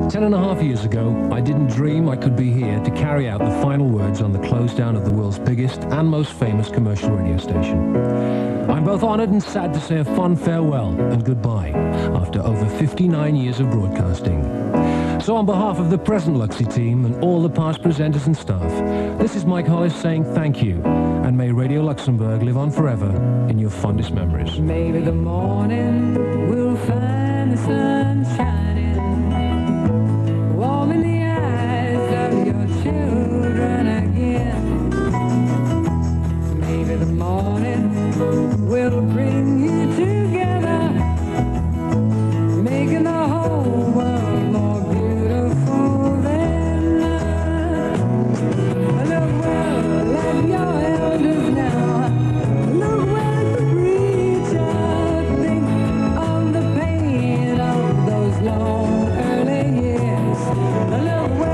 10.5 years ago, I didn't dream I could be here to carry out the final words on the close down of the world's biggest and most famous commercial radio station. I'm both honored and sad to say a fond farewell and goodbye after over 59 years of broadcasting. So on behalf of the present Luxy team and all the past presenters and staff, this is Mike Hollis saying thank you, and may Radio Luxembourg live on forever in your fondest memories. Maybe the morning will find the sun shining, warm in the eyes of your children again. Maybe the morning will bring you together, making the whole world more beautiful than love. Look well at your elders now. Look well at the preacher. Think of the pain of those long early years. Look well